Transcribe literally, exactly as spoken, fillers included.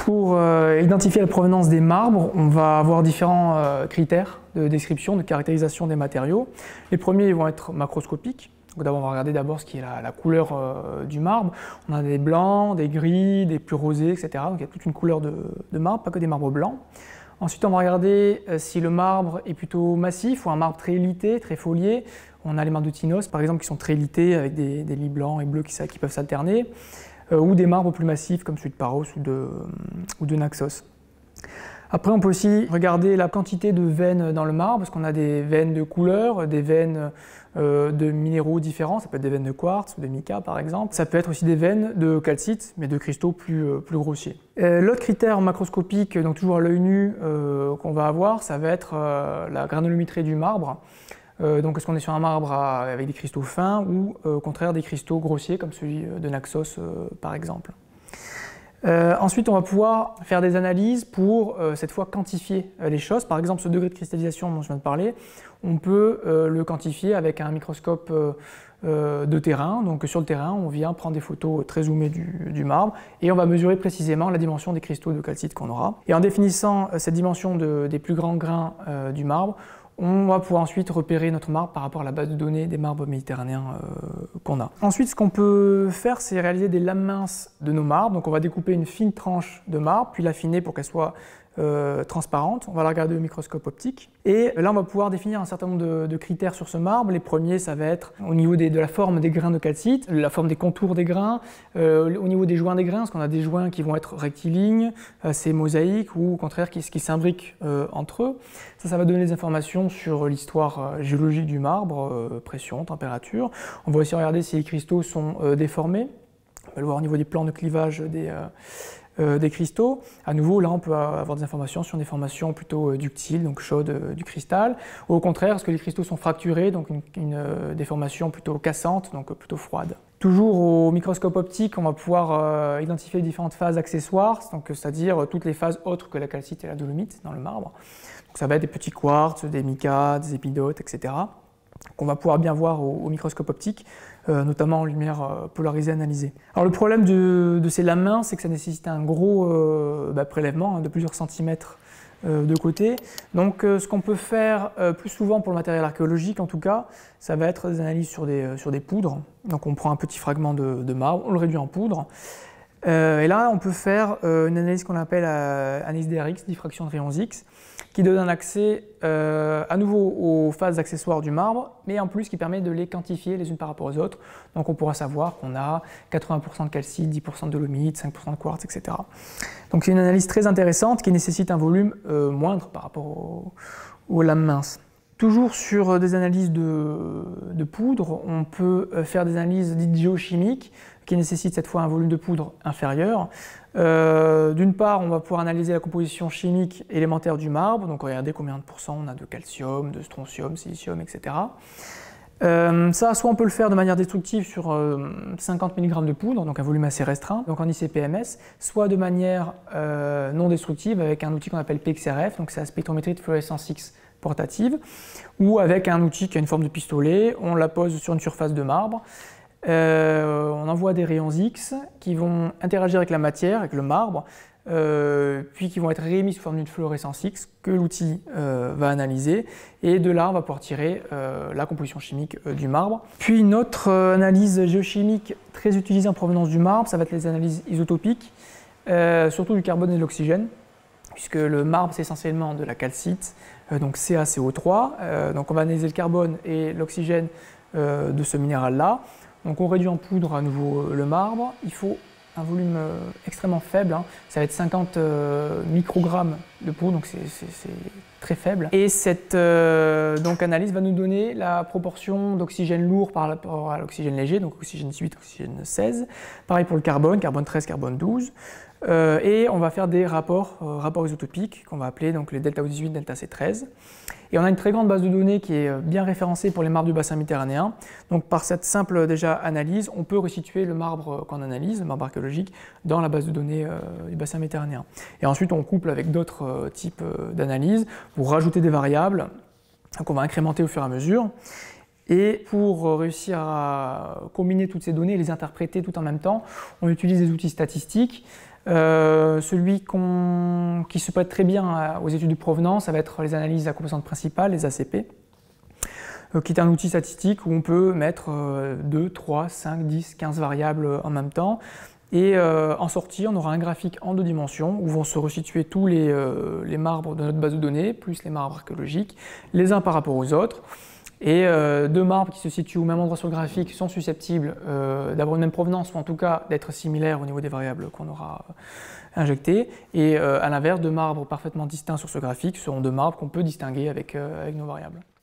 Pour euh, identifier la provenance des marbres, on va avoir différents euh, critères de description, de caractérisation des matériaux. Les premiers vont être macroscopiques. D'abord, on va regarder d'abord ce qui est la, la couleur euh, du marbre. On a des blancs, des gris, des plus rosés, et cetera. Donc il y a toute une couleur de, de marbre, pas que des marbres blancs. Ensuite, on va regarder euh, si le marbre est plutôt massif ou un marbre très lité, très folié. On a les marbres de Tinos, par exemple, qui sont très lités avec des, des lits blancs et bleus qui, qui peuvent s'alterner. Euh, ou des marbres plus massifs comme celui de Paros ou de, ou de Naxos. Après, on peut aussi regarder la quantité de veines dans le marbre, parce qu'on a des veines de couleur, des veines euh, de minéraux différents, ça peut être des veines de quartz ou de mica par exemple. Ça peut être aussi des veines de calcite, mais de cristaux plus, euh, plus grossiers. L'autre critère macroscopique, donc toujours à l'œil nu, euh, qu'on va avoir, ça va être euh, la granulométrie du marbre. Euh, donc est-ce qu'on est sur un marbre à, avec des cristaux fins ou euh, au contraire des cristaux grossiers comme celui de Naxos euh, par exemple. Euh, ensuite on va pouvoir faire des analyses pour euh, cette fois quantifier euh, les choses. Par exemple ce degré de cristallisation dont je viens de parler, on peut euh, le quantifier avec un microscope euh, euh, de terrain. Donc sur le terrain on vient prendre des photos très zoomées du, du marbre et on va mesurer précisément la dimension des cristaux de calcite qu'on aura. Et en définissant euh, cette dimension de, des plus grands grains euh, du marbre, on va pouvoir ensuite repérer notre marbre par rapport à la base de données des marbres méditerranéens euh, qu'on a. Ensuite, ce qu'on peut faire, c'est réaliser des lames minces de nos marbres. Donc on va découper une fine tranche de marbre, puis l'affiner pour qu'elle soit euh, transparente. On va la regarder au microscope optique. Et là, on va pouvoir définir un certain nombre de, de critères sur ce marbre. Les premiers, ça va être au niveau des, de la forme des grains de calcite, la forme des contours des grains, euh, au niveau des joints des grains, parce qu'on a des joints qui vont être rectilignes, assez mosaïques, ou au contraire qui, qui s'imbriquent euh, entre eux. Ça, ça va donner des informations sur l'histoire euh, géologique du marbre, euh, pression, température. On va aussi regarder si les cristaux sont euh, déformés. On va le voir au niveau des plans de clivage des, euh, euh, des cristaux. À nouveau, là, on peut avoir des informations sur des formations plutôt euh, ductiles, donc chaudes euh, du cristal. Ou au contraire, est-ce que les cristaux sont fracturés, donc une, une euh, déformation plutôt cassante, donc euh, plutôt froide. Toujours au microscope optique, on va pouvoir euh, identifier différentes phases accessoires, c'est-à-dire euh, toutes les phases autres que la calcite et la dolomite dans le marbre. Donc ça va être des petits quartz, des micas, des épidotes, et cetera qu'on va pouvoir bien voir au, au microscope optique, euh, notamment en lumière euh, polarisée analysée. Alors le problème de, de ces lames minces, c'est que ça nécessite un gros euh, bah, prélèvement hein, de plusieurs centimètres euh, de côté. Donc euh, ce qu'on peut faire euh, plus souvent pour le matériel archéologique en tout cas, ça va être des analyses sur des, euh, sur des poudres. Donc on prend un petit fragment de, de marbre, on le réduit en poudre. Euh, et là, on peut faire euh, une analyse qu'on appelle euh, analyse D R X, diffraction de rayons X, qui donne un accès euh, à nouveau aux phases accessoires du marbre, mais en plus qui permet de les quantifier les unes par rapport aux autres. Donc on pourra savoir qu'on a quatre-vingts pour cent de calcite, dix pour cent de dolomite, cinq pour cent de quartz, et cetera. Donc c'est une analyse très intéressante qui nécessite un volume euh, moindre par rapport aux, aux lames minces. Toujours sur des analyses de, de poudre, on peut faire des analyses dites géochimiques qui nécessitent cette fois un volume de poudre inférieur. Euh, D'une part, on va pouvoir analyser la composition chimique élémentaire du marbre, donc regarder combien de pourcents on a de calcium, de strontium, silicium, et cetera. Euh, ça, soit on peut le faire de manière destructive sur euh, cinquante milligrammes de poudre, donc un volume assez restreint, donc en I C P M S, soit de manière euh, non destructive avec un outil qu'on appelle P X R F, donc c'est la spectrométrie de fluorescence X portative, ou avec un outil qui a une forme de pistolet, on la pose sur une surface de marbre, euh, on envoie des rayons X qui vont interagir avec la matière, avec le marbre, euh, puis qui vont être réémis sous forme d'une fluorescence X que l'outil euh, va analyser, et de là on va pouvoir tirer euh, la composition chimique euh, du marbre. Puis une autre euh, analyse géochimique très utilisée en provenance du marbre, ça va être les analyses isotopiques, euh, surtout du carbone et de l'oxygène, puisque le marbre c'est essentiellement de la calcite, euh, donc C a C O trois, euh, donc on va analyser le carbone et l'oxygène euh, de ce minéral-là. Donc on réduit en poudre à nouveau euh, le marbre, il faut un volume euh, extrêmement faible, hein. Ça va être cinquante euh, microgrammes de poudre, donc c'est très faible. Et cette euh, donc, analyse va nous donner la proportion d'oxygène lourd par rapport à l'oxygène léger, donc oxygène dix-huit, oxygène seize. Pareil pour le carbone, carbone treize, carbone douze. Euh, et on va faire des rapports, euh, rapports isotopiques qu'on va appeler donc les delta O dix-huit, delta C treize. Et on a une très grande base de données qui est bien référencée pour les marbres du bassin méditerranéen. Donc par cette simple déjà analyse, on peut resituer le marbre qu'on analyse, le marbre archéologique, dans la base de données euh, du bassin méditerranéen. Et ensuite on couple avec d'autres euh, types euh, d'analyses pour rajouter des variables qu'on va incrémenter au fur et à mesure. Et pour réussir à combiner toutes ces données et les interpréter tout en même temps, on utilise des outils statistiques. Euh, celui qu'on, qui se prête très bien aux études de provenance, ça va être les analyses à composantes principales, les A C P, euh, qui est un outil statistique où on peut mettre euh, deux, trois, cinq, dix, quinze variables en même temps. Et euh, en sortie, on aura un graphique en deux dimensions où vont se resituer tous les, euh, les marbres de notre base de données, plus les marbres archéologiques, les uns par rapport aux autres. Et euh, deux marbres qui se situent au même endroit sur le graphique sont susceptibles euh, d'avoir une même provenance, ou en tout cas d'être similaires au niveau des variables qu'on aura injectées. Et euh, à l'inverse, deux marbres parfaitement distincts sur ce graphique seront deux marbres qu'on peut distinguer avec, euh, avec nos variables.